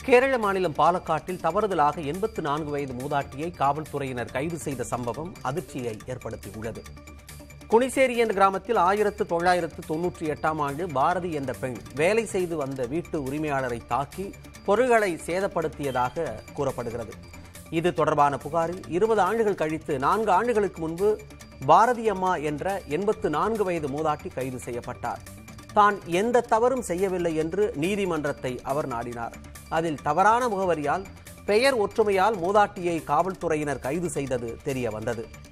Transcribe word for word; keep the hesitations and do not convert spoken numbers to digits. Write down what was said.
கேரள மாநிலம் பாலக்காட்டில் தவறுதலாக எண்பத்து நான்கு வயது மூதாட்டியை காவல்துறையினர் கைது செய்த சம்பவம் அதிர்ச்சியை ஏற்படுத்தியுள்ளது. குனிசேரி என்ற கிராமத்தில் ஆயிரத்து தொள்ளாயிரத்து தொன்னூற்றி எட்டாம் ஆண்டு பாரதி என்ற பெண் வேலை செய்து வந்த வீட்டு உரிமையாளரை தாக்கி பொருள்களை சேதப்படுத்தியதாக கூறப்படுகிறது. இது தொடர்பான புகாரில் இருபது ஆண்டுகள் கழித்து நான்கு ஆண்டுகளுக்கு முன்பு பாரதி அம்மா என்ற எண்பத்து நான்கு வயது மூதாட்டி கைது செய்யப்பட்டார். தான் எந்த தவறும் செய்யவில்லை என்று நீதிமன்றத்தை அவர் நாடினார். அதில் தவறான முகவரியால் பெயர் ஒற்றுமையால் மூதாட்டியை காவல்துறையினர் கைது செய்தது தெரிய வந்தது.